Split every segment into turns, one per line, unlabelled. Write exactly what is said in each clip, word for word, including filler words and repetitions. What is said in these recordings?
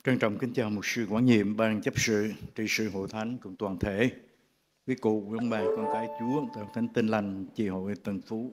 Trân trọng kính chào mục sư quản nhiệm ban chấp sự trị sự hội thánh cùng toàn thể quý cụ, quý ông bà, con cái Chúa tại thánh Tin Lành chi hội Tân Phú.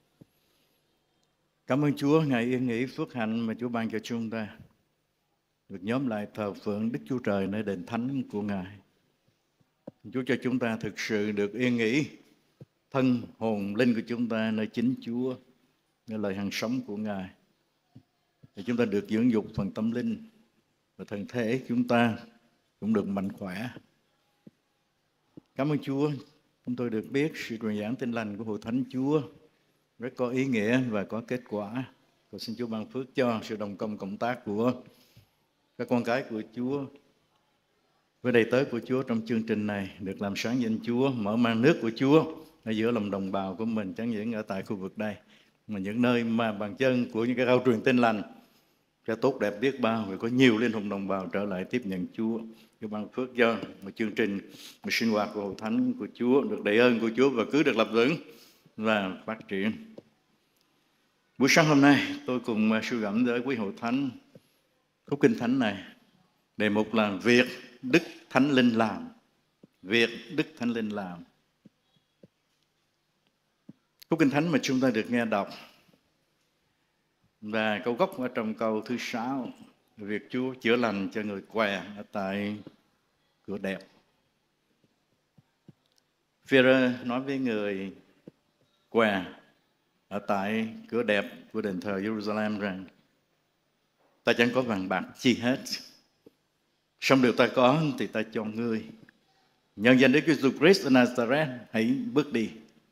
Cảm ơn Chúa ngày yên nghỉ phước hạnh mà Chúa ban cho chúng ta được nhóm lại thờ phượng Đức Chúa Trời nơi đền thánh của Ngài. Chúa cho chúng ta thực sự được yên nghỉ thân hồn linh của chúng ta nơi chính Chúa, nơi lời hằng sống của Ngài, để chúng ta được dưỡng dục phần tâm linh và thân thể chúng ta cũng được mạnh khỏe. Cảm ơn Chúa, chúng tôi được biết sự truyền giảng Tin Lành của Hội Thánh Chúa rất có ý nghĩa và có kết quả. Cầu xin Chúa ban phước cho sự đồng công cộng tác của các con cái của Chúa với đầy tớ của Chúa trong chương trình này, được làm sáng danh Chúa, mở mang nước của Chúa ở giữa lòng đồng bào của mình, chẳng những ở tại khu vực đây, mà những nơi mà bàn chân của những cái rau truyền Tin Lành sẽ tốt đẹp biết bao, và có nhiều linh hồn đồng bào trở lại tiếp nhận Chúa. Chúa ban phước cho một chương trình, một sinh hoạt của Hội Thánh của Chúa được đầy ơn của Chúa và cứ được lập vững và phát triển. Buổi sáng hôm nay tôi cùng suy gẫm với quý Hội Thánh khúc kinh thánh này. Đề mục là việc Đức Thánh Linh làm. Việc Đức Thánh Linh làm. Khúc kinh thánh mà chúng ta được nghe đọc và câu gốc ở trong câu thứ sáu, việc Chúa chữa lành cho người què ở tại cửa đẹp. Phêrô nói với người què ở tại cửa đẹp của đền thờ Jerusalem rằng: ta chẳng có vàng bạc chi hết, song điều ta có thì ta cho ngươi. Nhân danh Đức Giêsu Christ ở Nazareth, hãy bước đi.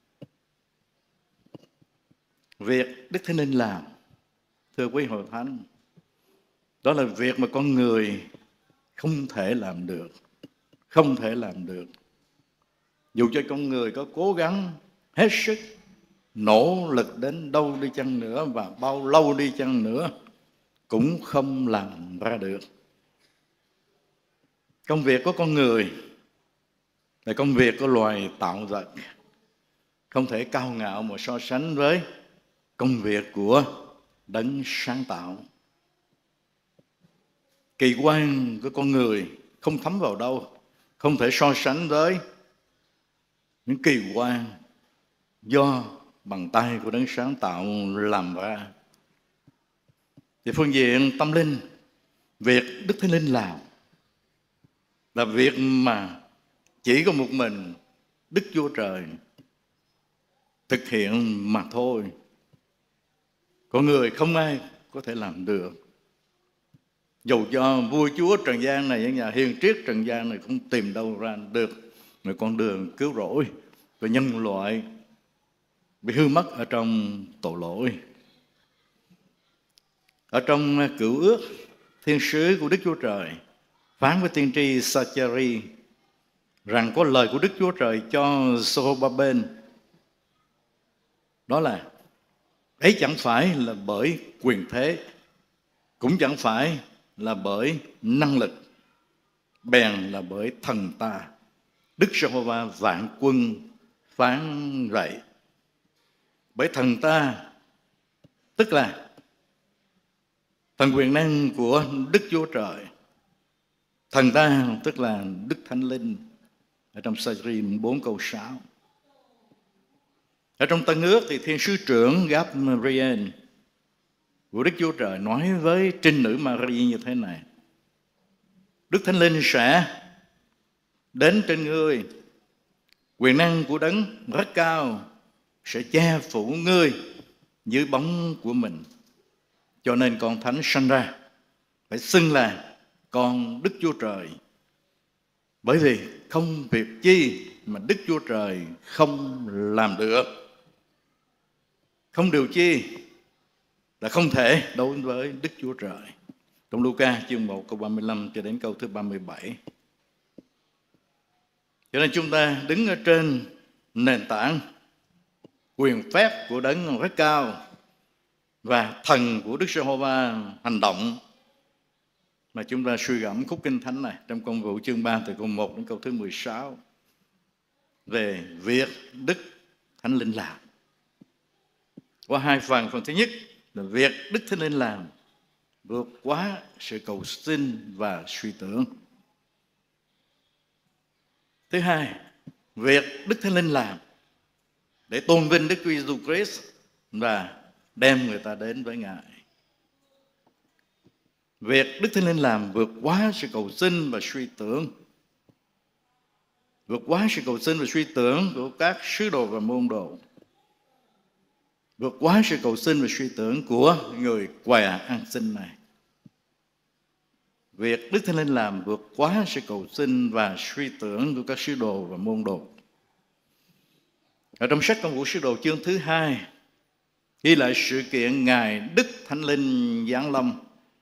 Việc Đức Thánh Linh làm, thưa quý Hội Thánh, đó là việc mà con người không thể làm được. Không thể làm được. Dù cho con người có cố gắng hết sức, nỗ lực đến đâu đi chăng nữa và bao lâu đi chăng nữa, cũng không làm ra được. Công việc của con người là công việc của loài tạo vật, không thể cao ngạo mà so sánh với công việc của Đấng sáng tạo. Kỳ quan của con người không thấm vào đâu, không thể so sánh với những kỳ quan do bàn tay của Đấng sáng tạo làm ra. Thì phương diện tâm linh, việc Đức Thánh Linh làm là việc mà chỉ có một mình Đức Chúa Trời thực hiện mà thôi. Con người không ai có thể làm được. Dù cho vua chúa trần gian này, những nhà hiền triết trần gian này không tìm đâu ra được một con đường cứu rỗi và nhân loại bị hư mất ở trong tội lỗi. Ở trong Cựu Ước, thiên sứ của Đức Chúa Trời phán với tiên tri Sa-cha-ri rằng có lời của Đức Chúa Trời cho Sô-ba-bên, đó là: ấy chẳng phải là bởi quyền thế, cũng chẳng phải là bởi năng lực, bèn là bởi thần ta, Đức Giê-hô-va vạn quân phán vậy. Bởi thần ta, tức là thần quyền năng của Đức Chúa Trời. Thần ta tức là Đức Thánh Linh, ở trong Sa-ri bốn câu sáu. Ở trong Tân Ước thì thiên sứ trưởng Gabriel của Đức Chúa Trời nói với trinh nữ Maria như thế này: Đức Thánh Linh sẽ đến trên ngươi, quyền năng của Đấng rất cao sẽ che phủ ngươi dưới bóng của mình. Cho nên con thánh sanh ra phải xưng là con Đức Chúa Trời, bởi vì không việc chi mà Đức Chúa Trời không làm được. Không điều chi là không thể đối với Đức Chúa Trời. Trong Luca chương một câu ba mươi lăm cho đến câu thứ ba mươi bảy. Cho nên chúng ta đứng ở trên nền tảng quyền phép của Đấng rất cao và thần của Đức Giê-hô-va hành động, mà chúng ta suy gẫm khúc kinh thánh này trong Công vụ chương ba từ câu một đến câu thứ mười sáu về việc Đức Thánh Linh làm. Có hai phần. Phần thứ nhất là việc Đức Thánh Linh làm vượt quá sự cầu xin và suy tưởng. Thứ hai, việc Đức Thánh Linh làm để tôn vinh Đức Chúa Giêsu Christ và đem người ta đến với Ngài. Việc Đức Thánh Linh làm vượt quá sự cầu xin và suy tưởng, vượt quá sự cầu xin và suy tưởng của các sứ đồ và môn đồ, vượt quá sự cầu xin và suy tưởng của người què ăn xin này. Việc Đức Thánh Linh làm vượt quá sự cầu xin và suy tưởng của các sứ đồ và môn đồ. Ở trong sách Công vụ Sứ Đồ chương thứ hai ghi lại sự kiện Ngài Đức Thánh Linh giáng lâm.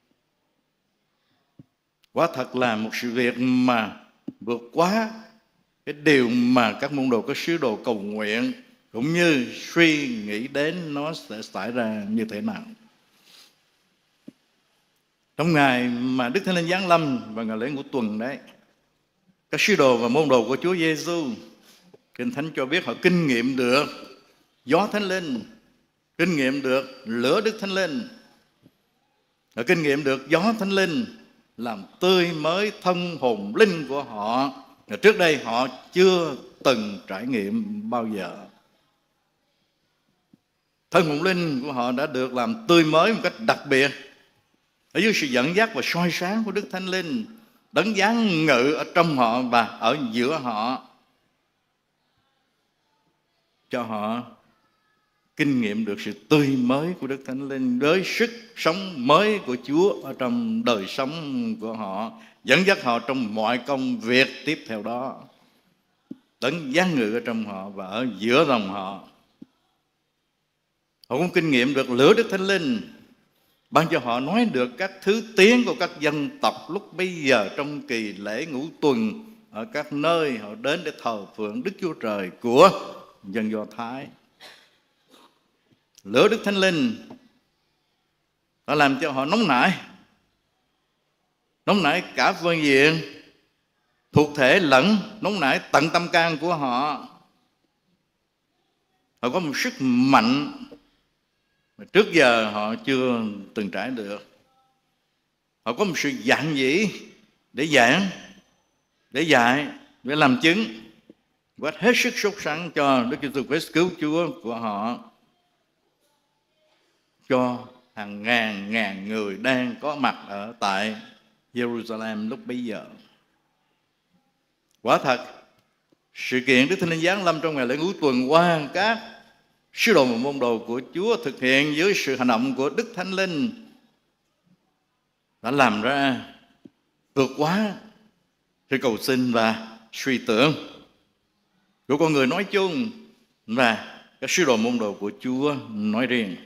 Quả thật là một sự việc mà vượt quá cái điều mà các môn đồ, các sứ đồ cầu nguyện cũng như suy nghĩ đến nó sẽ xảy ra như thế nào. Trong ngày mà Đức Thánh Linh giáng lâm và ngày lễ ngũ tuần đấy, các sứ đồ và môn đồ của Chúa Giêsu, Kinh Thánh cho biết họ kinh nghiệm được gió Thánh Linh, kinh nghiệm được lửa Đức Thánh Linh, họ kinh nghiệm được gió Thánh Linh làm tươi mới thân hồn linh của họ. Và trước đây họ chưa từng trải nghiệm bao giờ. Thân hồn linh của họ đã được làm tươi mới một cách đặc biệt ở dưới sự dẫn dắt và soi sáng của Đức Thánh Linh, đấng giáng ngự ở trong họ và ở giữa họ, cho họ kinh nghiệm được sự tươi mới của Đức Thánh Linh với sức sống mới của Chúa ở trong đời sống của họ, dẫn dắt họ trong mọi công việc tiếp theo đó. Đấng giáng ngự ở trong họ và ở giữa lòng họ. Họ cũng kinh nghiệm được lửa Đức Thánh Linh, ban cho họ nói được các thứ tiếng của các dân tộc lúc bây giờ trong kỳ lễ ngũ tuần ở các nơi họ đến để thờ phượng Đức Chúa Trời của dân Do Thái. Lửa Đức Thánh Linh nó làm cho họ nóng nảy, nóng nảy cả phương diện thuộc thể lẫn nóng nảy tận tâm can của họ. Họ có một sức mạnh mà trước giờ họ chưa từng trải được. Họ có một sự dạn dĩ để giảng, để dạy, để làm chứng, và hết sức sốt sắng cho Đức Giêsu Christ cứu Chúa của họ, cho hàng ngàn ngàn người đang có mặt ở tại Jerusalem lúc bấy giờ. Quả thật, sự kiện Đức Thánh Linh giáng lâm trong ngày lễ ngũ tuần qua các sứ đồ và môn đồ của Chúa thực hiện dưới sự hành động của Đức Thánh Linh đã làm ra vượt quá sự cầu xin và suy tưởng của con người nói chung và các sứ đồ môn đồ của Chúa nói riêng.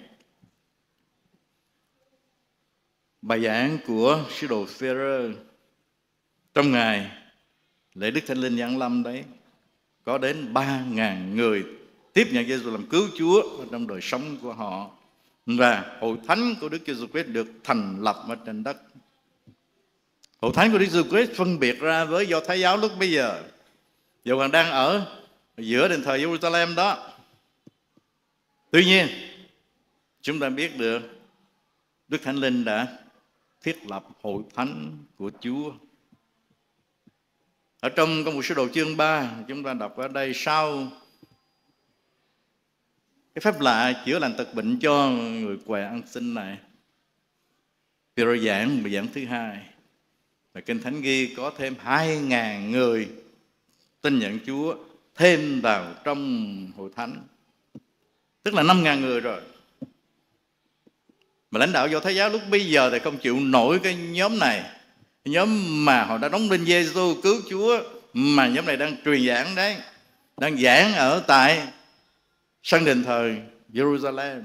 Bài giảng của sứ đồ Phêrô trong ngày lễ Đức Thánh Linh giáng lâm đấy, có đến ba ngàn người tiếp nhận Giêsu làm cứu Chúa ở trong đời sống của họ, và hội thánh của Đức Giêsu Christ được thành lập ở trên đất. Hội thánh của Đức Giêsu Christ phân biệt ra với Do Thái giáo lúc bây giờ, dù còn đang ở giữa đền thờ Jerusalem đó. Tuy nhiên, chúng ta biết được Đức Thánh Linh đã thiết lập hội thánh của Chúa. Ở trong Công vụ Sứ Đồ chương ba, chúng ta đọc ở đây sau cái phép lạ chữa lành tật bệnh cho người què ăn xin này, Phêrô giảng bài giảng thứ hai, và Kinh Thánh ghi có thêm hai ngàn người tin nhận Chúa thêm vào trong hội thánh, tức là năm ngàn người rồi. Mà lãnh đạo Do Thái giáo lúc bây giờ thì không chịu nổi cái nhóm này, cái nhóm mà họ đã đóng đinh Giêsu cứu Chúa, mà nhóm này đang truyền giảng đấy, đang giảng ở tại sân đền thờ Jerusalem.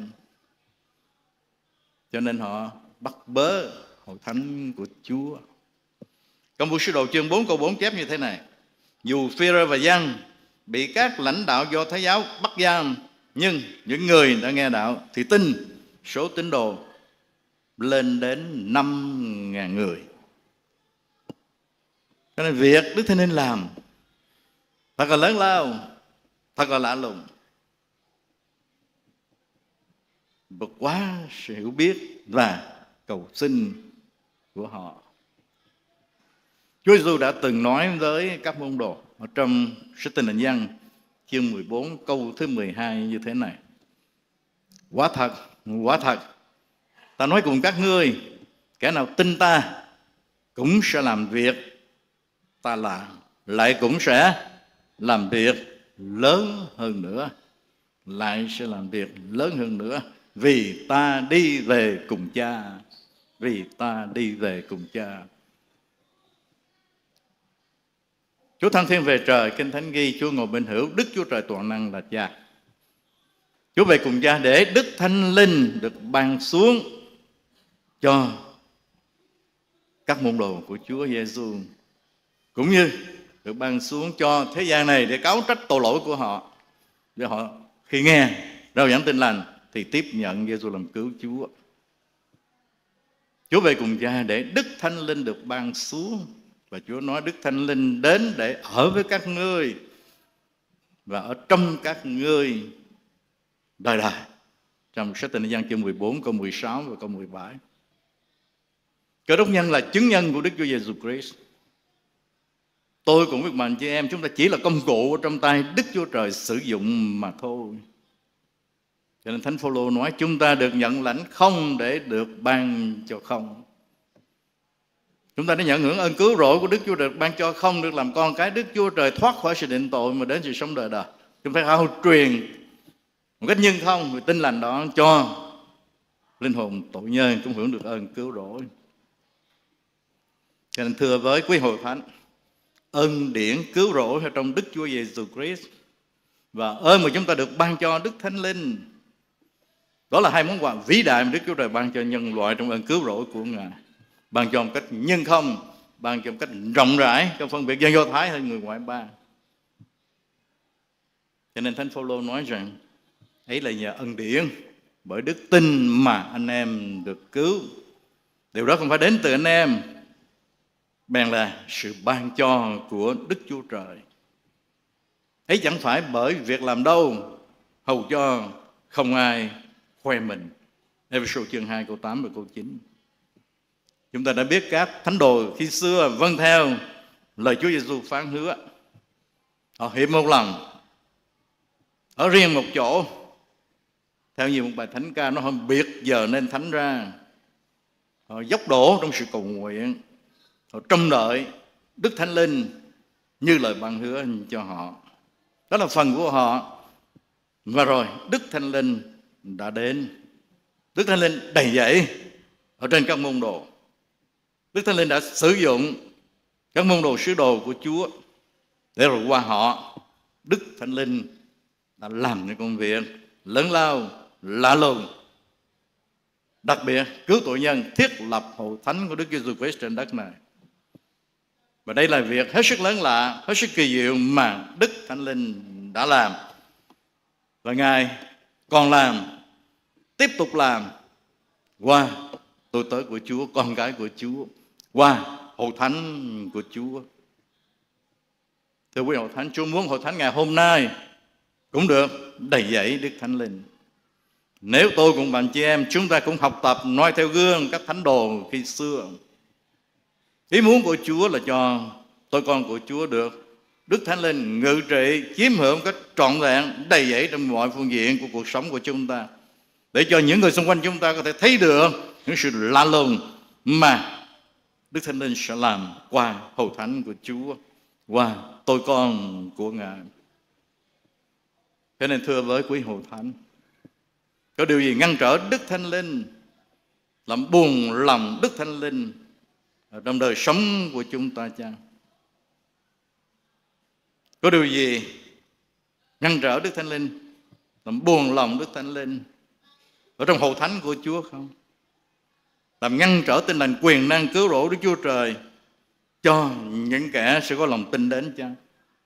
Cho nên họ bắt bớ hội thánh của Chúa. Công vụ Sứ Đồ chương bốn câu bốn chép như thế này: dù Phêrô và Giăng bị các lãnh đạo Do Thái giáo bắt giam, nhưng những người đã nghe đạo thì tin, số tín đồ lên đến năm ngàn người. Cho nên việc Đức Thánh Linh làm thật là lớn lao, thật là lạ lùng, vượt quá sự hiểu biết và cầu xin của họ. Chúa Giêsu đã từng nói với các môn đồ ở trong sách Tin Lành Giăng chương mười bốn câu thứ mười hai như thế này: Quả thật, quả thật, ta nói cùng các ngươi, kẻ nào tin ta cũng sẽ làm việc ta làm, lại cũng sẽ làm việc lớn hơn nữa, lại sẽ làm việc lớn hơn nữa, vì ta đi về cùng Cha, vì ta đi về cùng Cha. Chúa thăng thiên về trời, Kinh Thánh ghi Chúa ngồi bên hữu Đức Chúa Trời toàn năng là Cha. Chúa về cùng Cha để Đức Thánh Linh được ban xuống cho các môn đồ của Chúa Giêsu, cũng như được ban xuống cho thế gian này để cáo trách tội lỗi của họ. Để họ khi nghe rao giảng tin lành thì tiếp nhận Giêsu làm cứu Chúa. Chúa về cùng Cha để Đức Thánh Linh được ban xuống. Và Chúa nói Đức Thánh Linh đến để ở với các ngươi và ở trong các ngươi đời đời. Trong sách Tin Lành Giăng chương mười bốn câu mười sáu và câu mười bảy. Cơ đốc nhân là chứng nhân của Đức Chúa Giêsu Christ. Tôi cũng biết bạn chị em, chúng ta chỉ là công cụ trong tay Đức Chúa Trời sử dụng mà thôi. Cho nên Thánh Phaolô nói chúng ta được nhận lãnh không để được ban cho không. Chúng ta đã nhận hưởng ơn cứu rỗi của Đức Chúa Trời ban cho không được làm con cái Đức Chúa Trời, thoát khỏi sự định tội mà đến sự sống đời đời. Chúng ta hao truyền một cách nhân không, vì tin lành đó cho linh hồn tội nhân cũng hưởng được ơn cứu rỗi. Cho nên thưa với quý hội thánh, ơn điển cứu rỗi ở trong Đức Chúa Giêsu Christ và ơn mà chúng ta được ban cho Đức Thánh Linh, đó là hai món quà vĩ đại mà Đức Chúa Trời ban cho nhân loại trong ơn cứu rỗi của Ngài. Ban cho một cách nhân không, ban cho một cách rộng rãi, không phân biệt dân Do Thái hay người ngoại bang. Cho nên Thánh Phaolô nói rằng ấy là nhờ ân điển, bởi đức tin mà anh em được cứu. Điều đó không phải đến từ anh em, bèn là sự ban cho của Đức Chúa Trời. Ấy chẳng phải bởi việc làm đâu, hầu cho không ai khoe mình. Ê-phê-sô chương hai câu tám và câu chín. Chúng ta đã biết các thánh đồ khi xưa vâng theo lời Chúa Giêsu phán hứa. Họ hiệp một lòng, ở riêng một chỗ. Theo như một bài thánh ca, nó họ biệt giờ nên thánh ra. Họ dốc đổ trong sự cầu nguyện. Họ trông đợi Đức Thánh Linh như lời ban hứa cho họ. Đó là phần của họ. Và rồi Đức Thánh Linh đã đến. Đức Thánh Linh đầy dẫy ở trên các môn đồ. Đức Thánh Linh đã sử dụng các môn đồ sứ đồ của Chúa, để rồi qua họ Đức Thánh Linh đã làm những công việc lớn lao, lạ lùng, đặc biệt cứu tội nhân, thiết lập hội thánh của Đức Giêsu Christ trên đất này. Và đây là việc hết sức lớn lạ, hết sức kỳ diệu mà Đức Thánh Linh đã làm. Và Ngài còn làm, tiếp tục làm qua tôi tớ của Chúa, con cái của Chúa, qua hội thánh của Chúa. Thưa quý hội thánh, Chúa muốn hội thánh ngày hôm nay cũng được đầy dẫy Đức Thánh Linh. Nếu tôi cùng bạn chị em, chúng ta cũng học tập noi theo gương các thánh đồ khi xưa. Ý muốn của Chúa là cho tôi con của Chúa được Đức Thánh Linh ngự trị, chiếm hưởng cách trọn vẹn, đầy dẫy trong mọi phương diện của cuộc sống của chúng ta, để cho những người xung quanh chúng ta có thể thấy được những sự lạ lùng mà Đức Thánh Linh sẽ làm qua hội thánh của Chúa, qua tôi con của Ngài. Cho nên thưa với quý hội thánh, có điều gì ngăn trở Đức Thánh Linh, làm buồn lòng Đức Thánh Linh ở trong đời sống của chúng ta chăng? Có điều gì ngăn trở Đức Thánh Linh, làm buồn lòng Đức Thánh Linh ở trong hội thánh của Chúa không? Làm ngăn trở tin lành quyền năng cứu rỗi Đức Chúa Trời cho những kẻ sẽ có lòng tin đến chăng?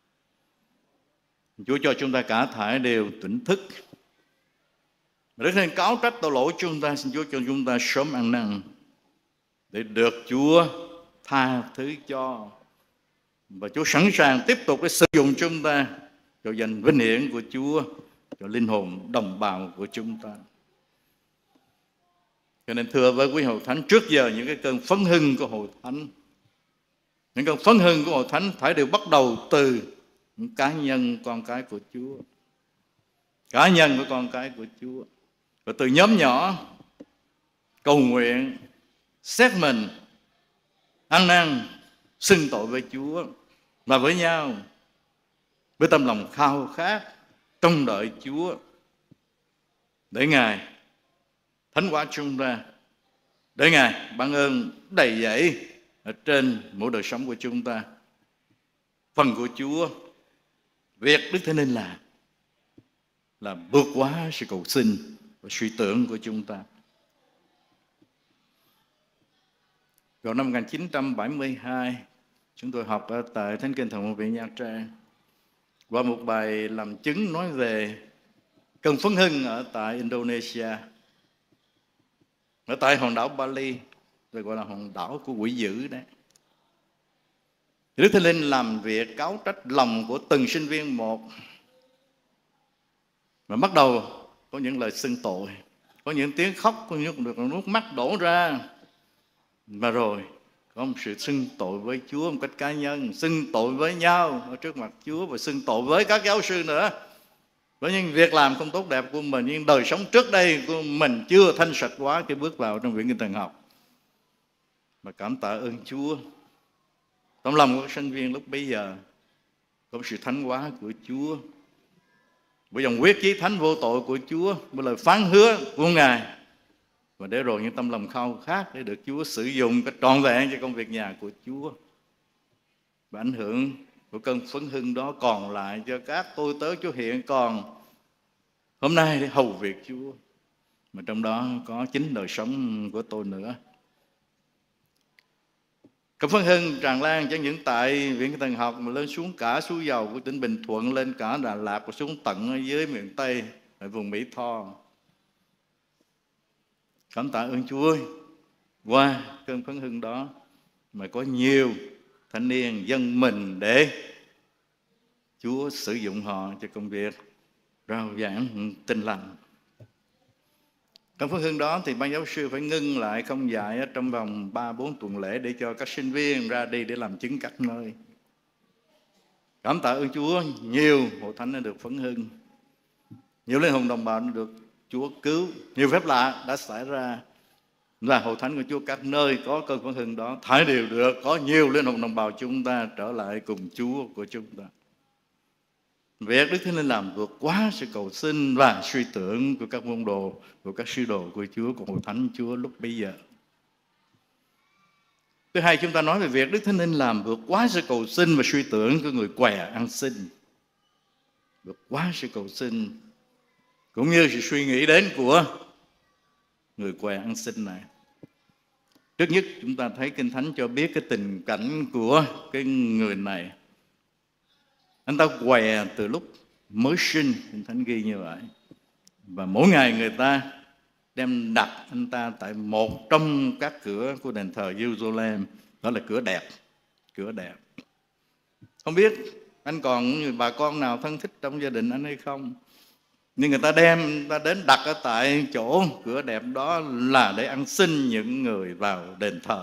Chúa cho chúng ta cả thảy đều tỉnh thức. Đức Thánh Linh cáo trách tội lỗi chúng ta, xin Chúa cho chúng ta sớm ăn năn để được Chúa tha thứ cho. Và Chúa sẵn sàng tiếp tục để sử dụng chúng ta cho danh vinh hiển của Chúa, cho linh hồn đồng bào của chúng ta. Cho nên thưa với quý hội thánh, trước giờ những cái cơn phấn hưng của hội thánh, những cơn phấn hưng của hội thánh phải đều bắt đầu từ những cá nhân con cái của Chúa, cá nhân của con cái của Chúa, và từ nhóm nhỏ cầu nguyện, xét mình, ăn năn, xưng tội với Chúa và với nhau, với tâm lòng khao khát trông đợi Chúa để Ngài thánh hóa chúng ta, để Ngài ban ơn đầy dẫy ở trên mỗi đời sống của chúng ta. Phần của Chúa, việc Đức Thánh Linh làm là vượt quá sự cầu xin và suy tưởng của chúng ta. Vào năm một nghìn chín trăm bảy mươi hai, chúng tôi học ở tại Thánh Kinh Thần Viện Nha Trang, qua một bài làm chứng nói về cơn phấn hưng ở tại Indonesia, ở tại hòn đảo Bali, rồi gọi là hòn đảo của quỷ dữ đấy. Đức Thánh Linh làm việc cáo trách lòng của từng sinh viên một, và bắt đầu có những lời xưng tội, có những tiếng khóc, có những nước mắt đổ ra, và rồi có một sự xưng tội với Chúa một cách cá nhân, xưng tội với nhau ở trước mặt Chúa, và xưng tội với các giáo sư nữa, với những việc làm không tốt đẹp của mình, nhưng đời sống trước đây của mình chưa thanh sạch quá khi bước vào trong viện Kinh Thần học. Mà cảm tạ ơn Chúa, trong lòng của các sinh viên lúc bấy giờ có sự thánh hóa của Chúa, với dòng quyết chí thánh vô tội của Chúa, với lời phán hứa của Ngài, và để rồi những tâm lòng khao khát để được Chúa sử dụng cách trọn vẹn cho công việc nhà của Chúa. Và ảnh hưởng của cơn phấn hưng đó còn lại cho các tôi tớ Chúa hiện còn hôm nay để hầu việc Chúa, mà trong đó có chính đời sống của tôi nữa. Cơn phấn hưng tràn lan chẳng những tại Viện Kinh Thần học mà lên xuống cả Suối Dầu của tỉnh Bình Thuận, lên cả Đà Lạt và xuống tận ở dưới miền Tây, ở vùng Mỹ Tho. Cảm tạ ơn Chúa, qua cơn phấn hưng đó mà có nhiều thanh niên dâng mình để Chúa sử dụng họ cho công việc rao giảng tin lành. Trong phấn hưng đó thì ban giáo sư phải ngưng lại không dạy trong vòng ba bốn tuần lễ để cho các sinh viên ra đi để làm chứng các nơi. Cảm tạ ơn Chúa, nhiều hội thánh đã được phấn hưng, nhiều linh hồn đồng bào đã được Chúa cứu, nhiều phép lạ đã xảy ra, và hội thánh của Chúa các nơi có cơn phấn hưng đó thải đều được có nhiều linh hồn đồng bào chúng ta trở lại cùng Chúa của chúng ta. Việc Đức Thánh Linh làm vượt quá sự cầu xin và suy tưởng của các môn đồ, của các sư đồ của Chúa, của hội thánh Chúa lúc bấy giờ. Thứ hai, chúng ta nói về việc Đức Thánh Linh làm vượt quá sự cầu xin và suy tưởng của người què ăn xin. Vượt quá sự cầu xin cũng như sự suy nghĩ đến của người què ăn xin này. Trước nhất chúng ta thấy Kinh Thánh cho biết cái tình cảnh của cái người này. Anh ta què từ lúc mới sinh, Kinh Thánh ghi như vậy. Và mỗi ngày người ta đem đặt anh ta tại một trong các cửa của đền thờ Jerusalem, đó là cửa đẹp, cửa đẹp. Không biết anh còn người bà con nào thân thích trong gia đình anh hay không, nhưng người ta đem người ta đến đặt ở tại chỗ cửa đẹp đó là để ăn xin những người vào đền thờ.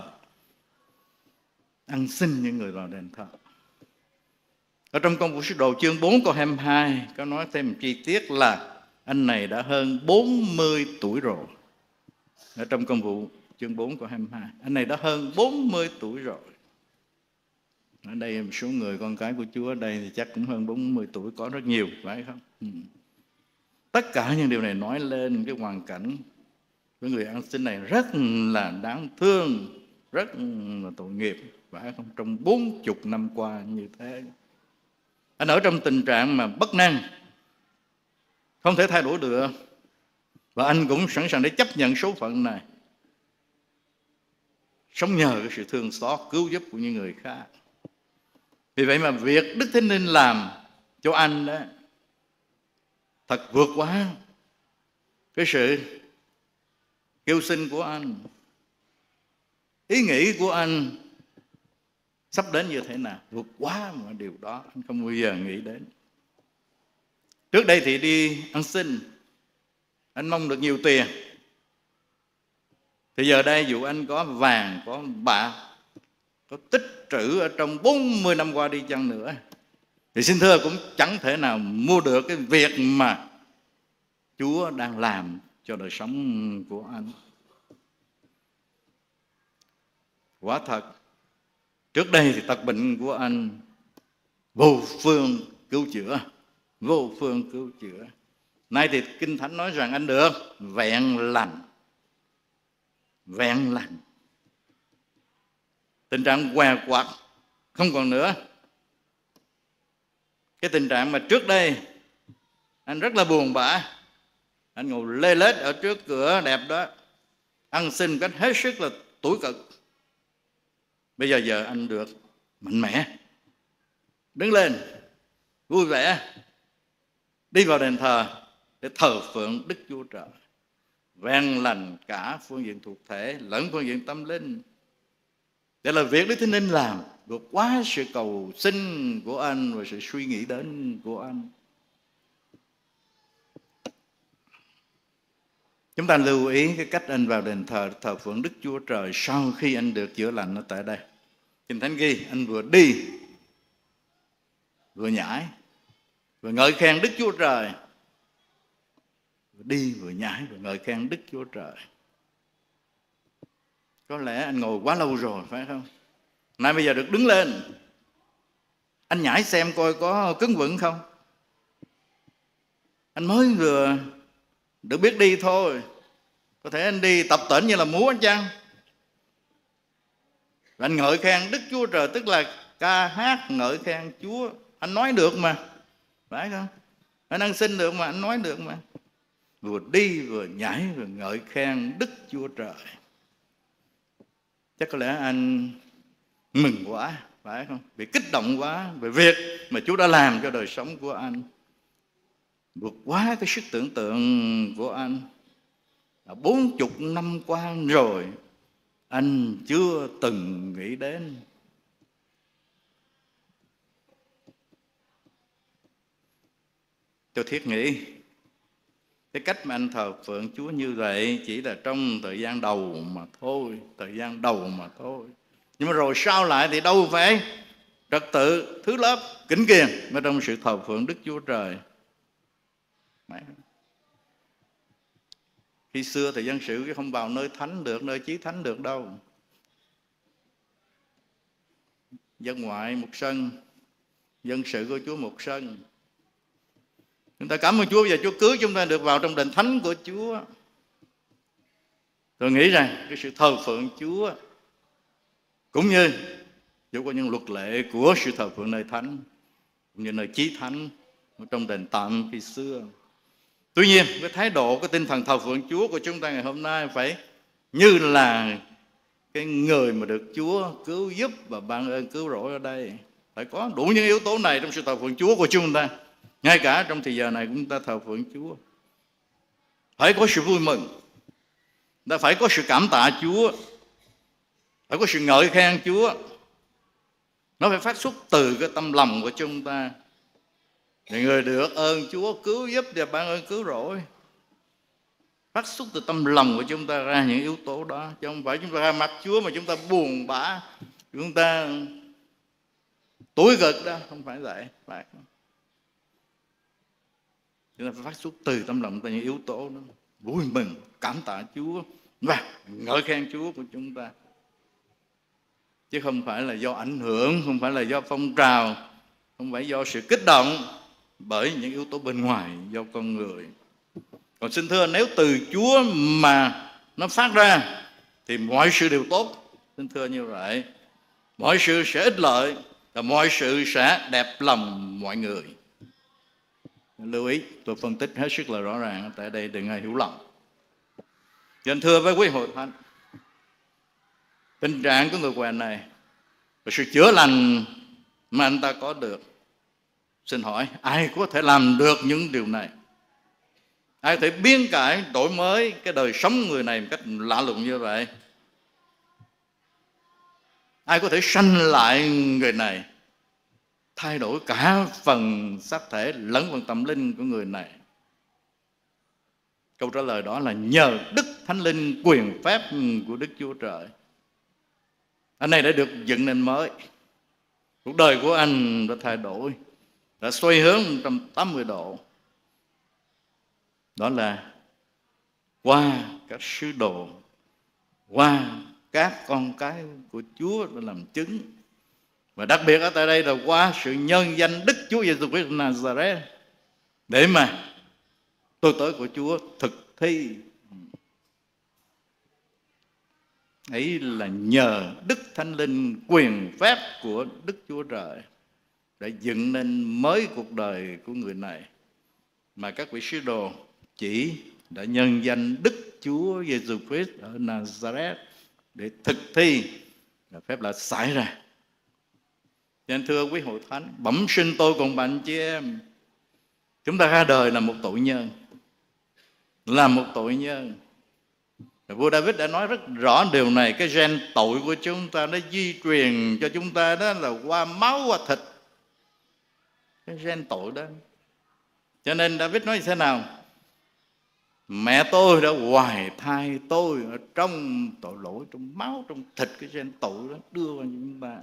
Ăn xin những người vào đền thờ. Ở trong Công vụ Sứ Đồ chương bốn câu hai mươi hai có nói thêm một chi tiết là anh này đã hơn bốn mươi tuổi rồi. Ở trong Công vụ chương bốn câu hai mươi hai, anh này đã hơn bốn mươi tuổi rồi. Ở đây một số người con cái của Chúa ở đây thì chắc cũng hơn bốn mươi tuổi, có rất nhiều, phải không? Ừ. Tất cả những điều này nói lên cái hoàn cảnh của người ăn xin này rất là đáng thương, rất là tội nghiệp, phải không? Trong bốn chục năm qua như thế, anh ở trong tình trạng mà bất năng, không thể thay đổi được, và anh cũng sẵn sàng để chấp nhận số phận này, sống nhờ cái sự thương xót cứu giúp của những người khác. Vì vậy mà việc Đức Thánh Linh làm cho anh đó thật vượt quá cái sự kêu xin của anh, ý nghĩ của anh sắp đến như thế nào, vượt quá mà điều đó anh không bao giờ nghĩ đến. Trước đây thì đi ăn xin, anh mong được nhiều tiền, Thì giờ đây dù anh có vàng, có bạc, có tích trữ ở trong bốn mươi năm qua đi chăng nữa, thì xin thưa cũng chẳng thể nào mua được cái việc mà Chúa đang làm cho đời sống của anh. Quả thật, trước đây thì tật bệnh của anh vô phương cứu chữa, vô phương cứu chữa. Nay thì Kinh Thánh nói rằng anh được vẹn lành, vẹn lành. Tình trạng què quặt không còn nữa. Cái tình trạng mà trước đây anh rất là buồn bã, anh ngồi lê lết ở trước cửa đẹp đó, ăn xin cách hết sức là tủi cực. Bây giờ giờ anh được mạnh mẽ, đứng lên vui vẻ, đi vào đền thờ để thờ phượng Đức Chúa Trời, vẹn lành cả phương diện thuộc thể lẫn phương diện tâm linh. Đây là việc Đức Thánh Linh làm vượt quá sự cầu xin của anh và sự suy nghĩ đến của anh. Chúng ta lưu ý cái cách anh vào đền thờ thờ phượng Đức Chúa Trời sau khi anh được chữa lành ở tại đây. Kinh Thánh ghi anh vừa đi vừa nhảy vừa ngợi khen Đức Chúa Trời, vừa đi vừa nhảy vừa ngợi khen Đức Chúa Trời. Có lẽ anh ngồi quá lâu rồi phải không? Nay bây giờ được đứng lên, anh nhảy xem coi có cứng vững không. Anh mới vừa được biết đi thôi, có thể anh đi tập tễnh như là múa anh chăng? Và anh ngợi khen Đức Chúa Trời, tức là ca hát ngợi khen Chúa. Anh nói được mà, phải không? Anh ăn xin được mà, anh nói được mà. Vừa đi vừa nhảy vừa ngợi khen Đức Chúa Trời. Chắc có lẽ anh mừng quá, phải không? Bị kích động quá về việc mà Chúa đã làm cho đời sống của anh, vượt quá cái sức tưởng tượng của anh. Bốn chục năm qua rồi anh chưa từng nghĩ đến. Tôi thiết nghĩ cái cách mà anh thờ phượng Chúa như vậy chỉ là trong thời gian đầu mà thôi, thời gian đầu mà thôi. Nhưng mà rồi sau lại thì đâu phải trật tự, thứ lớp, kính kiêng mà trong sự thờ phượng Đức Chúa Trời. Khi xưa thì dân sự không vào nơi thánh được, nơi chí thánh được đâu. Dân ngoại một sân, dân sự của Chúa một sân. Chúng ta cảm ơn Chúa, và Chúa cứu chúng ta được vào trong đền thánh của Chúa. Tôi nghĩ rằng cái sự thờ phượng Chúa cũng như Chúa có những luật lệ của sự thờ phượng nơi thánh, cũng như nơi chí thánh trong đền tạm khi xưa. Tuy nhiên, cái thái độ, cái tinh thần thờ phượng Chúa của chúng ta ngày hôm nay phải như là cái người mà được Chúa cứu giúp và ban ơn cứu rỗi ở đây. Phải có đủ những yếu tố này trong sự thờ phượng Chúa của chúng ta. Ngay cả trong thời giờ này chúng ta thờ phượng Chúa, phải có sự vui mừng, ta phải có sự cảm tạ Chúa, phải có sự ngợi khen Chúa. Nó phải phát xuất từ cái tâm lòng của chúng ta. Thì người được ơn Chúa cứu giúp và ban ơn cứu rỗi phát xuất từ tâm lòng của chúng ta ra những yếu tố đó, chứ không phải chúng ta ra mặt Chúa mà chúng ta buồn bã, chúng ta tối cực đó, không phải vậy. Phải không? Chúng ta phải phát xuất từ tâm lòng ta những yếu tố đó, vui mừng, cảm tạ Chúa và ngợi khen Chúa của chúng ta, chứ không phải là do ảnh hưởng, không phải là do phong trào, không phải do sự kích động bởi những yếu tố bên ngoài, do con người. Còn xin thưa, nếu từ Chúa mà nó phát ra thì mọi sự đều tốt. Xin thưa như vậy, mọi sự sẽ ích lợi và mọi sự sẽ đẹp lòng mọi người. Lưu ý, tôi phân tích hết sức là rõ ràng tại đây, đừng ai hiểu lầm. Xin thưa với quý hội thánh, tình trạng của người què này và sự chữa lành mà anh ta có được, xin hỏi ai có thể làm được những điều này? Ai có thể biến cải, đổi mới cái đời sống người này một cách lạ lùng như vậy? Ai có thể sanh lại người này, thay đổi cả phần xác thể lẫn phần tâm linh của người này? Câu trả lời đó là nhờ Đức Thánh Linh, quyền phép của Đức Chúa Trời. Anh này đã được dựng nên mới. Cuộc đời của anh đã thay đổi, đã xoay hướng một trăm tám mươi độ. Đó là qua các sứ đồ, qua các con cái của Chúa đã làm chứng. Và đặc biệt ở tại đây là qua sự nhân danh Đức Chúa Giêsu Christ Nazareth, để mà tôi tới của Chúa thực thi. Ấy là nhờ Đức Thánh Linh, quyền phép của Đức Chúa Trời đã dựng nên mới cuộc đời của người này, mà các vị sứ đồ chỉ đã nhân danh Đức Chúa Giêsu Christ ở Nazareth để thực thi và phép lạ xảy ra. Cho nên thưa quý hội thánh, bẩm sinh tôi cùng bạn chị em, chúng ta ra đời là một tội nhân, là một tội nhân. Và vua David đã nói rất rõ điều này. Cái gen tội của chúng ta nó di truyền cho chúng ta, đó là qua máu qua thịt, cái gen tội đó. Cho nên David nói như thế nào? Mẹ tôi đã hoài thai tôi ở trong tội lỗi, trong máu, trong thịt, cái gen tội đó đưa vào chúng ta.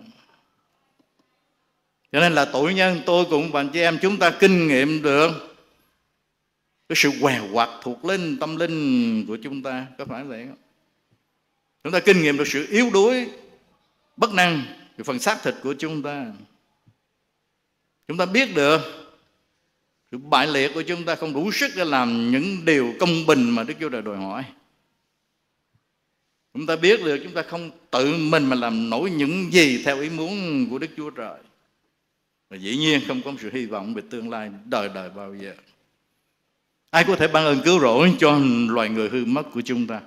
Cho nên là tội nhân, tôi cùng bạn chị em, chúng ta kinh nghiệm được cái sự què quặt thuộc linh, tâm linh của chúng ta. Có phải vậy không? Chúng ta kinh nghiệm được sự yếu đuối, bất năng về phần xác thịt của chúng ta. Chúng ta biết được sự bại liệt của chúng ta, không đủ sức để làm những điều công bình mà Đức Chúa Trời đòi hỏi. Chúng ta biết được chúng ta không tự mình mà làm nổi những gì theo ý muốn của Đức Chúa Trời. Và dĩ nhiên không có sự hy vọng về tương lai đời đời bao giờ. Ai có thể ban ơn cứu rỗi cho loài người hư mất của chúng ta?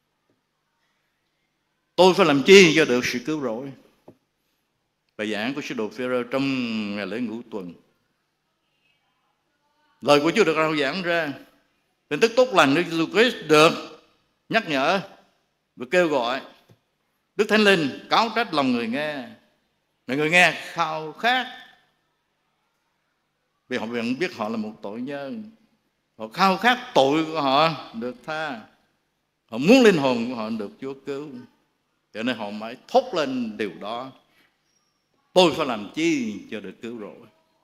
Tôi phải làm chi cho được sự cứu rỗi? Bài giảng của sứ đồ Phêrô trong ngày lễ Ngũ Tuần, lời của Chúa được rao giảng ra, tin tức tốt lành Đức Giêsu Christ được nhắc nhở và kêu gọi. Đức Thánh Linh cáo trách lòng người nghe, người người nghe khao khát, vì họ biết họ là một tội nhân. Họ khao khát tội của họ được tha, họ muốn linh hồn của họ được Chúa cứu. Cho nên họ mới thốt lên điều đó: tôi phải làm chi cho được cứu rỗi?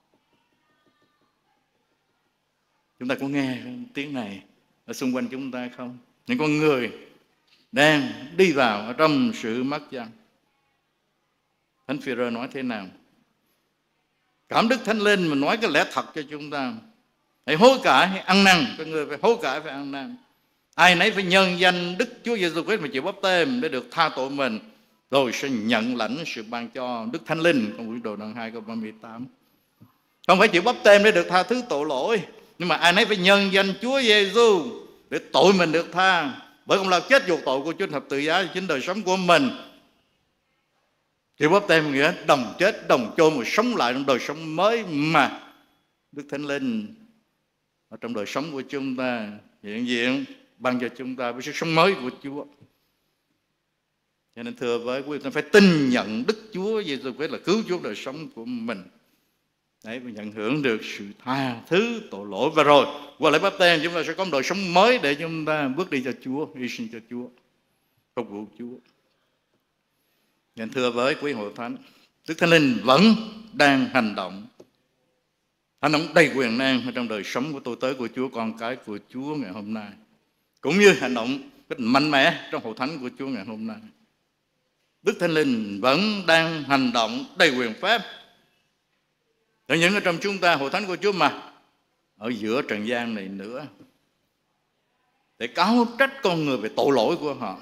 Chúng ta có nghe tiếng này ở xung quanh chúng ta không? Những con người đang đi vào ở trong sự mất dần. Thánh Phêrô nói thế nào? Cảm Đức Thánh Linh mà nói cái lẽ thật cho chúng ta: hãy hối cải, hãy ăn năn. Các người phải hối cải, phải ăn năn. Ai nấy phải nhân danh Đức Chúa Giêsu Christ mà chịu báp têm để được tha tội mình, rồi sẽ nhận lãnh sự ban cho Đức Thánh Linh. Trong quyển Đồ đoạn hai câu ba mươi tám. Không phải chịu báp têm để được tha thứ tội lỗi, nhưng mà ai nấy phải nhân danh Chúa Giêsu để tội mình được tha, bởi công lao chết chuộc tội của Chúa thập tự giá cho chính đời sống của mình. Chịu báp têm nghĩa đồng chết, đồng chôn và sống lại trong đời sống mới mà Đức Thánh Linh ở trong đời sống của chúng ta hiện diện ban cho chúng ta với sức sống mới của Chúa. Cho nên thưa với quý vị, phải tin nhận Đức Chúa Giêsu Christ là cứu Chúa đời sống của mình. Đấy, và nhận hưởng được sự tha thứ tội lỗi. Và rồi qua lễ báp têm chúng ta sẽ có một đời sống mới để chúng ta bước đi cho Chúa, hy sinh cho Chúa, phục vụ Chúa. Nên thưa với quý hội thánh, Đức Thánh Linh vẫn đang hành động, hành động đầy quyền năng ở trong đời sống của tôi tớ của Chúa, con cái của Chúa ngày hôm nay, cũng như hành động rất mạnh mẽ trong hội thánh của Chúa ngày hôm nay. Đức Thánh Linh vẫn đang hành động đầy quyền phép để những ở trong chúng ta, hội thánh của Chúa mà ở giữa trần gian này nữa, để cáo trách con người về tội lỗi của họ.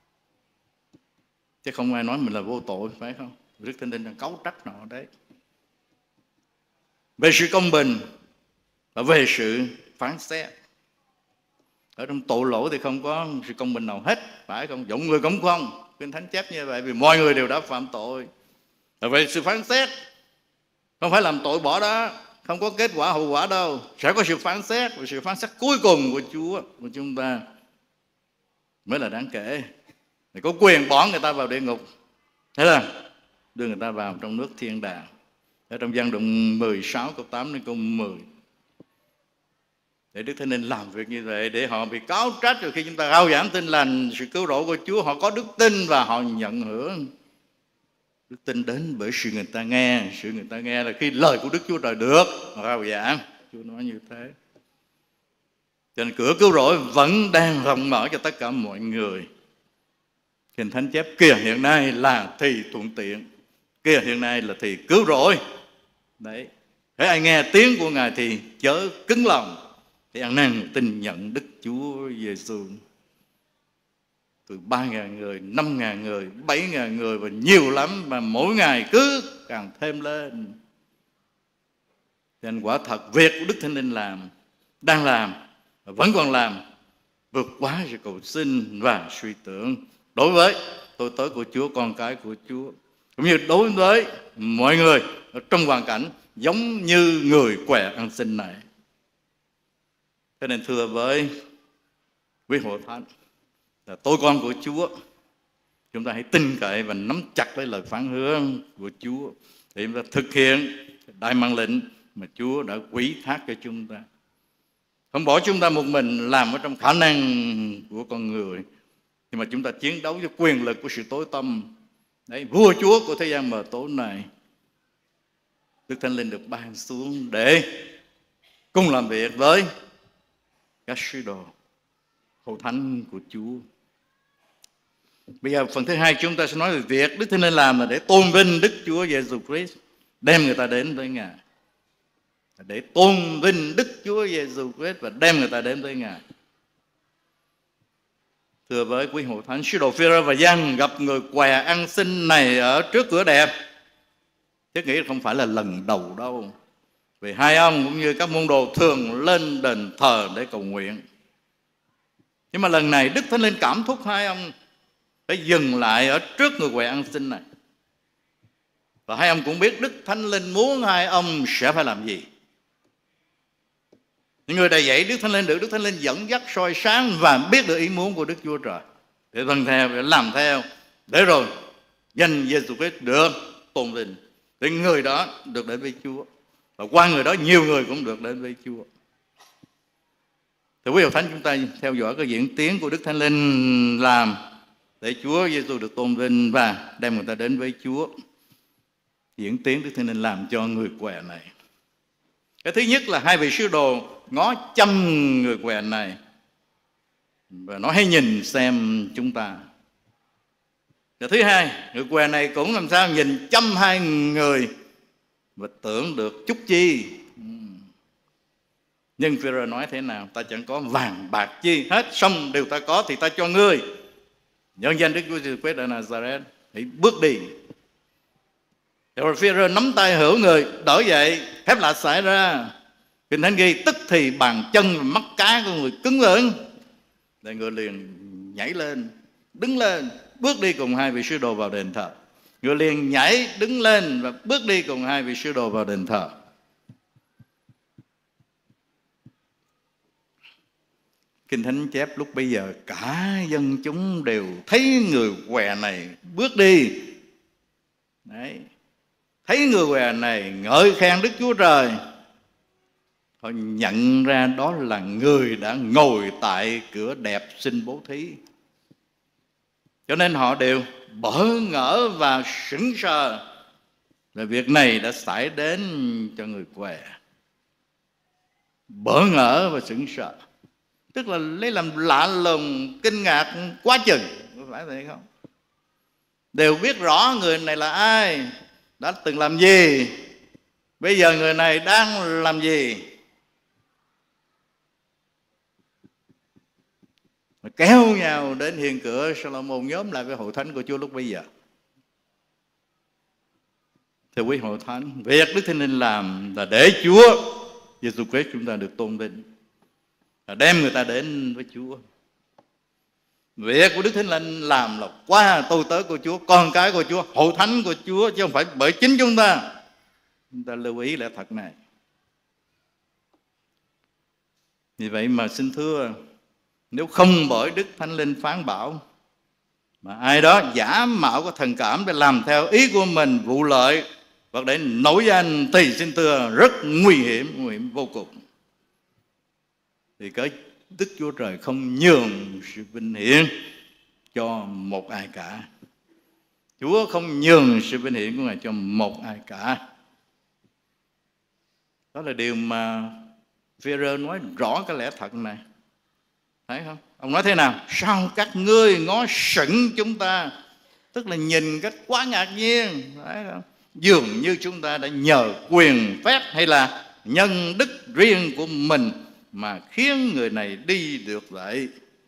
Chứ không ai nói mình là vô tội, phải không? Đức Thánh Linh đang cáo trách họ đấy, về sự công bình và về sự phán xét. Ở trong tội lỗi thì không có sự công bình nào hết, phải không? Dũng người cũng không. Kinh Thánh chép như vậy, vì mọi người đều đã phạm tội. Và về sự phán xét, không phải làm tội bỏ đó, không có kết quả hậu quả đâu. Sẽ có sự phán xét, và sự phán xét cuối cùng của Chúa, của chúng ta mới là đáng kể. Để có quyền bỏ người ta vào địa ngục, thế là đưa người ta vào trong nước thiên đàng. Ở trong Giăng đoạn mười sáu câu tám đến câu mười. Để Đức Thánh Linh làm việc như vậy, để họ bị cáo trách rồi khi chúng ta rao giảng tin lành sự cứu rỗi của Chúa, họ có đức tin và họ nhận hưởng. Đức tin đến bởi sự người ta nghe, sự người ta nghe là khi lời của Đức Chúa Trời được rao giảng. Chúa nói như thế. Cho nên cửa cứu rỗi vẫn đang rộng mở cho tất cả mọi người. Kinh Thánh chép kìa hiện nay là thì thuận tiện, kìa hiện nay là thì cứu rỗi. Đấy, hễ ai nghe tiếng của Ngài thì chớ cứng lòng, thì ăn năn tin nhận Đức Chúa Giêsu. Từ ba ngàn người, năm ngàn người, bảy ngàn người và nhiều lắm, mà mỗi ngày cứ càng thêm lên. Cho nên quả thật việc của Đức Thánh Linh làm, đang làm và vẫn còn làm, vượt quá sự cầu xin và suy tưởng đối với tôi tớ của Chúa, con cái của Chúa, cũng như đối với mọi người ở trong hoàn cảnh giống như người què ăn xin này. Thế nên thưa với quý hội thánh là tôi con của Chúa, chúng ta hãy tin cậy và nắm chặt lấy lời phán hứa của Chúa để chúng ta thực hiện đại mạng lệnh mà Chúa đã ủy thác cho chúng ta. Không bỏ chúng ta một mình làm ở trong khả năng của con người, nhưng mà chúng ta chiến đấu với quyền lực của sự tối tăm. Đấy, vua chúa của thế gian mờ tối này, Đức Thánh Linh được ban xuống để cùng làm việc với các sứ đồ, hội thánh của Chúa. Bây giờ phần thứ hai chúng ta sẽ nói về việc Đức Thánh Linh làm là để tôn vinh Đức Chúa Giêsu Christ, đem người ta đến với Ngài. Để tôn vinh Đức Chúa Giêsu Christ và đem người ta đến với Ngài. Thưa với quý hội thánh, sứ đồ Phi-rơ và Giăng gặp người què ăn xin này ở trước cửa đẹp. Thiết nghĩ không phải là lần đầu đâu, vì hai ông cũng như các môn đồ thường lên đền thờ để cầu nguyện. Nhưng mà lần này Đức Thánh Linh cảm thúc hai ông phải dừng lại ở trước người què ăn xin này. Và hai ông cũng biết Đức Thánh Linh muốn hai ông sẽ phải làm gì. Những người đầy dẫy Đức Thánh Linh được Đức Thánh Linh dẫn dắt soi sáng và biết được ý muốn của Đức Chúa Trời, để vâng theo, để làm theo, để rồi danh Giêsu Christ được tôn vinh, để người đó được đến với Chúa, và qua người đó nhiều người cũng được đến với Chúa. Thì quý vị thánh, chúng ta theo dõi cái diễn tiến của Đức Thánh Linh làm để Chúa Giêsu được tôn vinh và đem người ta đến với Chúa. Diễn tiến Đức Thánh Linh làm cho người què này. Cái thứ nhất là hai vị sứ đồ ngó chăm người què này và nói hãy nhìn xem chúng ta. Cái thứ hai, người què này cũng làm sao nhìn chăm hai người và tưởng được chút chi. Nhưng Phi-rơ nói thế nào? Ta chẳng có vàng bạc chi hết, xong điều ta có thì ta cho ngươi. Nhân danh Đức Chúa Giêsu Christ ở Nazareth, hãy bước đi. Rồi Phi-rơ nắm tay hữu người, đỡ dậy, phép lạ xảy ra. Kinh Thánh ghi tức thì bàn chân và mắt cá của người cứng vững, để người liền nhảy lên, đứng lên, bước đi cùng hai vị sứ đồ vào đền thờ. Người liền nhảy, đứng lên và bước đi cùng hai vị sứ đồ vào đền thờ. Kinh Thánh chép lúc bây giờ cả dân chúng đều thấy người què này bước đi. Đấy, thấy người què này ngợi khen Đức Chúa Trời. Họ nhận ra đó là người đã ngồi tại cửa đẹp xin bố thí. Cho nên họ đều bỡ ngỡ và sững sờ là việc này đã xảy đến cho người què. Bỡ ngỡ và sững sờ, tức là lấy làm lạ lùng, kinh ngạc quá chừng, có phải vậy không? Đều biết rõ người này là ai, đã từng làm gì, bây giờ người này đang làm gì. Kéo nhau đến hiên cửa Salomon, nhóm lại với hội thánh của Chúa lúc bây giờ. Thưa quý hội thánh, việc Đức Thánh Linh làm là để Chúa Giêsu Christ chúng ta được tôn vinh, là đem người ta đến với Chúa. Việc của Đức Thánh Linh làm là qua tôi tớ của Chúa, con cái của Chúa, hội thánh của Chúa, chứ không phải bởi chính chúng ta. Chúng ta lưu ý lẽ thật này. Vì vậy mà xin thưa, nếu không bởi Đức Thánh Linh phán bảo, mà ai đó giả mạo có thần cảm để làm theo ý của mình vụ lợi hoặc để nổi danh, thì xin thưa rất nguy hiểm, nguy hiểm vô cùng. thì cái Đức Chúa Trời không nhường sự vinh hiển cho một ai cả. Chúa không nhường sự vinh hiển của Ngài cho một ai cả. Đó là điều mà Phêrô nói rõ cái lẽ thật này. Thấy không? Ông nói thế nào? Sao các ngươi ngó sững chúng ta? Tức là nhìn cách quá ngạc nhiên. Thấy không? Dường như chúng ta đã nhờ quyền phép hay là nhân đức riêng của mình mà khiến người này đi được vậy.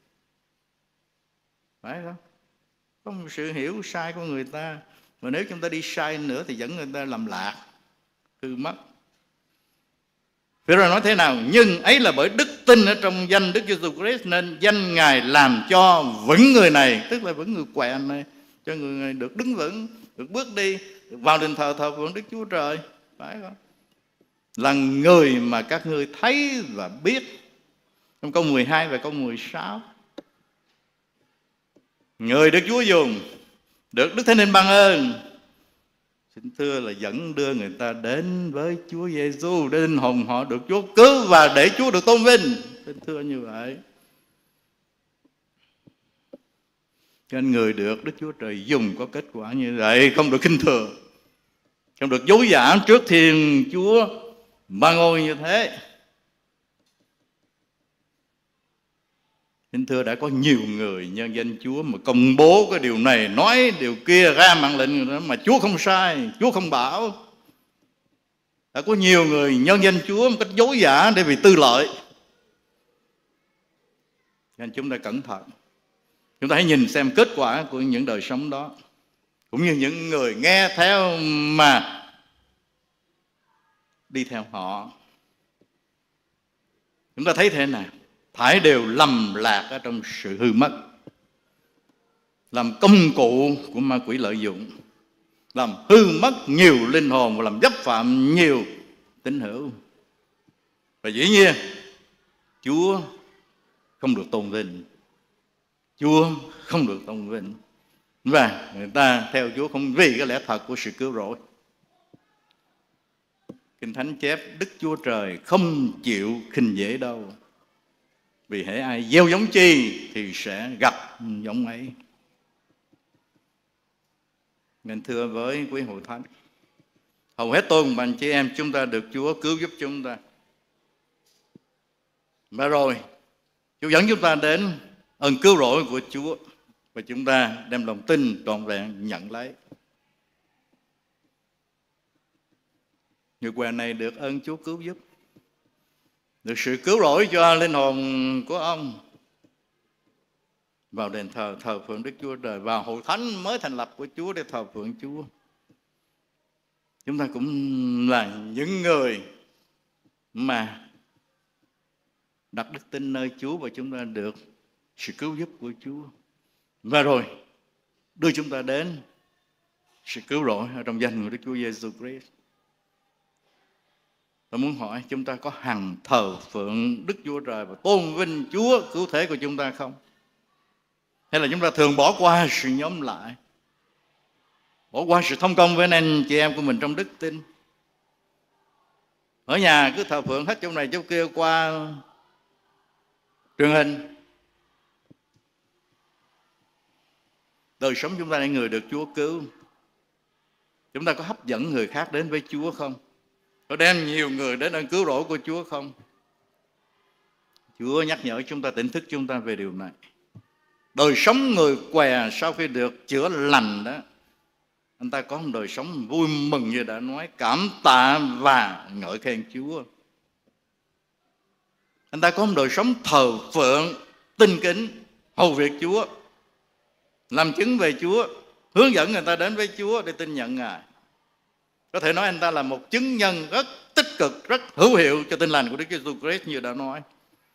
Phải không? Có một sự hiểu sai của người ta. Mà nếu chúng ta đi sai nữa thì dẫn người ta làm lạc, hư mất. Phêrô nói thế nào? Nhưng ấy là bởi đức tin ở trong danh Đức Giêsu Christ nên danh Ngài làm cho vững người này, tức là vững người què này, cho người này được đứng vững, được bước đi, được vào đền thờ thờ phượng Đức Chúa Trời. Phải không? Là người mà các ngươi thấy và biết. Trong câu mười hai và câu mười sáu, người được Chúa dùng, được Đức Thánh Linh ban ơn, xin thưa là dẫn đưa người ta đến với Chúa Giêsu để linh hồn họ được Chúa cứu và để Chúa được tôn vinh. Xin thưa như vậy. Cho nên người được Đức Chúa Trời dùng có kết quả như vậy, không được khinh thường, không được dối dám trước Thiên Chúa ba ngôi như thế. Xin thưa, đã có nhiều người nhân danh Chúa mà công bố cái điều này, nói điều kia, ra mạng lệnh đó, mà Chúa không sai, Chúa không bảo. Đã có nhiều người nhân danh Chúa một cách dối giả để vì tư lợi. Nên chúng ta cẩn thận. Chúng ta hãy nhìn xem kết quả của những đời sống đó, cũng như những người nghe theo mà đi theo họ. Chúng ta thấy thế nào? Thảy đều lầm lạc ở trong sự hư mất, làm công cụ của ma quỷ lợi dụng, làm hư mất nhiều linh hồn và làm dấp phạm nhiều tín hữu. Và dĩ nhiên Chúa không được tôn vinh, Chúa không được tôn vinh, và người ta theo Chúa không vì cái lẽ thật của sự cứu rỗi. Kinh Thánh chép Đức Chúa Trời không chịu khinh dễ đâu, vì hễ ai gieo giống chi thì sẽ gặp giống ấy. Nên thưa với quý hội thánh, hầu hết tôi cùng bạn chị em chúng ta được Chúa cứu giúp chúng ta. Và rồi Chúa dẫn chúng ta đến ơn cứu rỗi của Chúa, và chúng ta đem lòng tin trọn vẹn nhận lấy. Người què này được ơn Chúa cứu giúp, được sự cứu rỗi cho linh hồn của ông, vào đền thờ thờ phượng Đức Chúa Trời, vào hội thánh mới thành lập của Chúa để thờ phượng Chúa. Chúng ta cũng là những người mà đặt đức tin nơi Chúa, và chúng ta được sự cứu giúp của Chúa, và rồi đưa chúng ta đến sự cứu rỗi ở trong danh của Đức Chúa Giêsu Christ. Tôi muốn hỏi, chúng ta có hằng thờ phượng Đức Chúa Trời và tôn vinh Chúa cứu thế của chúng ta không? Hay là chúng ta thường bỏ qua sự nhóm lại, bỏ qua sự thông công với anh chị em của mình trong đức tin? Ở nhà cứ thờ phượng hết chỗ này chỗ kia qua truyền hình. Đời sống chúng ta là người được Chúa cứu, chúng ta có hấp dẫn người khác đến với Chúa không? Có đem nhiều người đến ơn cứu rỗi của Chúa không? Chúa nhắc nhở chúng ta, tỉnh thức chúng ta về điều này. Đời sống người què sau khi được chữa lành đó, anh ta có một đời sống vui mừng như đã nói, cảm tạ và ngợi khen Chúa. Anh ta có một đời sống thờ phượng, tinh kính, hầu việc Chúa, làm chứng về Chúa, hướng dẫn người ta đến với Chúa để tin nhận Ngài. Có thể nói anh ta là một chứng nhân rất tích cực, rất hữu hiệu cho tin lành của Đức Giêsu Christ như đã nói.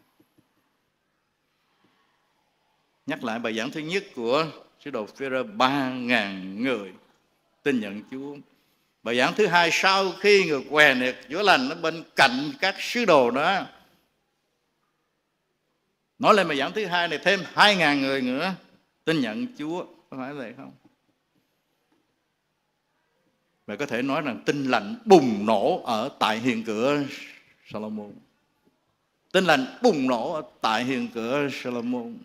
Nhắc lại bài giảng thứ nhất của sứ đồ Phêrô, ba ngàn người tin nhận Chúa. Bài giảng thứ hai, sau khi người què nẹt chữa lành, nó bên cạnh các sứ đồ đó. Nói lên bài giảng thứ hai này, thêm hai ngàn người nữa tin nhận Chúa. Có phải vậy không? Và có thể nói rằng tin lành bùng nổ ở tại hiện cửa Salomon. Tin lành bùng nổ ở tại hiền cửa Solomon.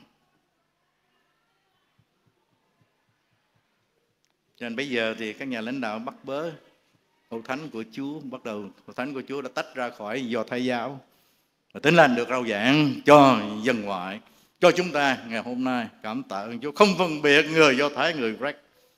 Cho nên bây giờ thì các nhà lãnh đạo bắt bớ hội thánh của Chúa, bắt đầu hội thánh của Chúa đã tách ra khỏi Do Thái giáo và Tin lành được rao giảng cho dân ngoại. Cho chúng ta ngày hôm nay cảm tạ ơn Chúa, không phân biệt người Do Thái, người Grec,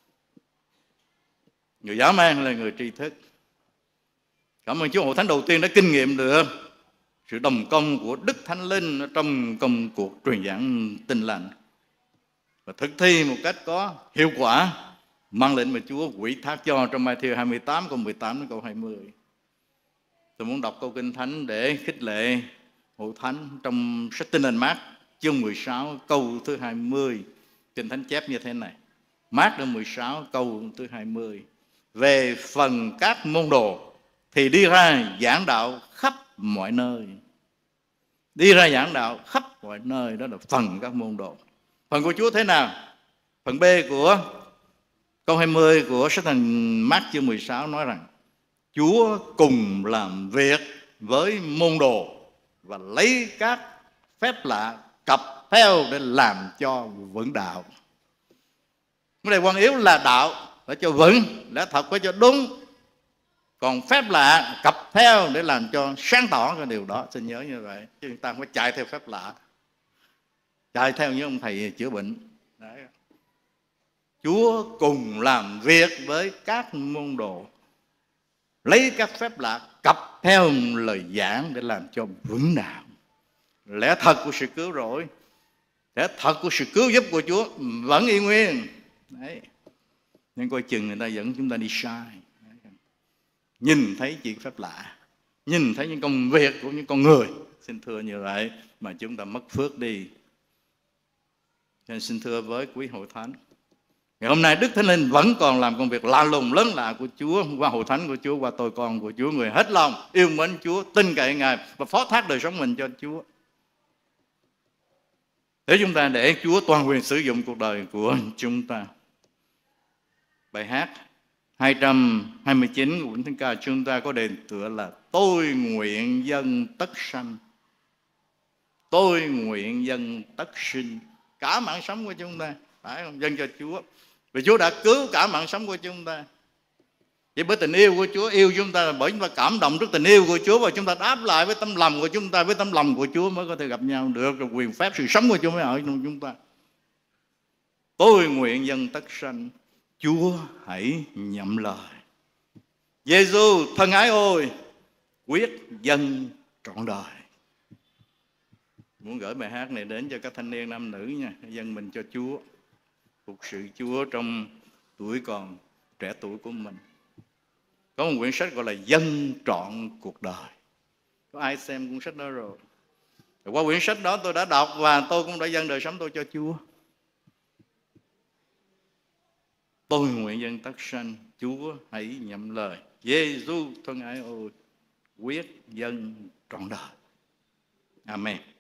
người dã man hay là người tri thức. Cảm ơn Chúa, hội thánh đầu tiên đã kinh nghiệm được sự đồng công của Đức Thánh Linh trong công cuộc truyền giảng Tin lành và thực thi một cách có hiệu quả mang lệnh mà Chúa ủy thác cho trong Matthew hai mươi tám câu mười tám đến câu hai mươi. Tôi muốn đọc câu Kinh Thánh để khích lệ hội thánh trong sách Tin lành Mác chương mười sáu câu thứ hai mươi. Kinh Thánh chép như thế này. Mác đoạn mười sáu câu thứ hai mươi. Về phần các môn đồ thì đi ra giảng đạo khắp mọi nơi. Đi ra giảng đạo khắp mọi nơi, đó là phần các môn đồ. Phần của Chúa thế nào? Phần B của câu hai mươi của sách Thành Mác chương mười sáu nói rằng Chúa cùng làm việc với môn đồ và lấy các phép lạ cặp theo để làm cho vững đạo. Vấn đề quan yếu là đạo phải cho vững, lẽ thật phải cho đúng. Còn phép lạ cặp theo để làm cho sáng tỏ cái điều đó. Xin nhớ như vậy, chứ chúng ta không phải chạy theo phép lạ, chạy theo những ông thầy chữa bệnh. Đấy. Chúa cùng làm việc với các môn đồ, lấy các phép lạ cặp theo lời giảng để làm cho vững đạo. Lẽ thật của sự cứu rỗi, lẽ thật của sự cứu giúp của Chúa vẫn y nguyên. Đấy. Nhưng coi chừng người ta dẫn chúng ta đi sai. Nhìn thấy chuyện phép lạ, nhìn thấy những công việc của những con người, xin thưa như vậy mà chúng ta mất phước đi. Cho nên xin thưa với quý hội thánh, ngày hôm nay Đức Thánh Linh vẫn còn làm công việc lạ lùng lớn lạ của Chúa qua hội thánh của Chúa, qua tôi con của Chúa, người hết lòng yêu mến Chúa, tin cậy Ngài và phó thác đời sống mình cho Chúa. Để chúng ta để Chúa toàn quyền sử dụng cuộc đời của chúng ta. Bài hát hai trăm hai mươi chín của Quyển Thánh Ca chúng ta có đề tựa là Tôi nguyện dâng tất sanh. Tôi nguyện dâng tất sinh. Cả mạng sống của chúng ta phải không? Dâng cho Chúa. Vì Chúa đã cứu cả mạng sống của chúng ta. Chỉ bởi tình yêu của Chúa yêu chúng ta, bởi chúng ta cảm động trước tình yêu của Chúa và chúng ta đáp lại với tấm lòng của chúng ta, với tấm lòng của Chúa mới có thể gặp nhau được, rồi quyền phép sự sống của Chúa mới ở trong chúng ta. Tôi nguyện dâng tất sanh, Chúa hãy nhậm lời. Giê-xu thân ái ơi, quyết dâng trọn đời. Muốn gửi bài hát này đến cho các thanh niên nam nữ nha, dâng mình cho Chúa, phục sự Chúa trong tuổi còn trẻ tuổi của mình. Có một quyển sách gọi là Dâng trọn cuộc đời. Có ai xem cuốn sách đó rồi? Qua quyển sách đó tôi đã đọc và tôi cũng đã dâng đời sống tôi cho Chúa. Tôi nguyện dâng tất sanh, Chúa hãy nhậm lời. Giê-xu thân ái ơi, quyết dâng trọn đời. Amen.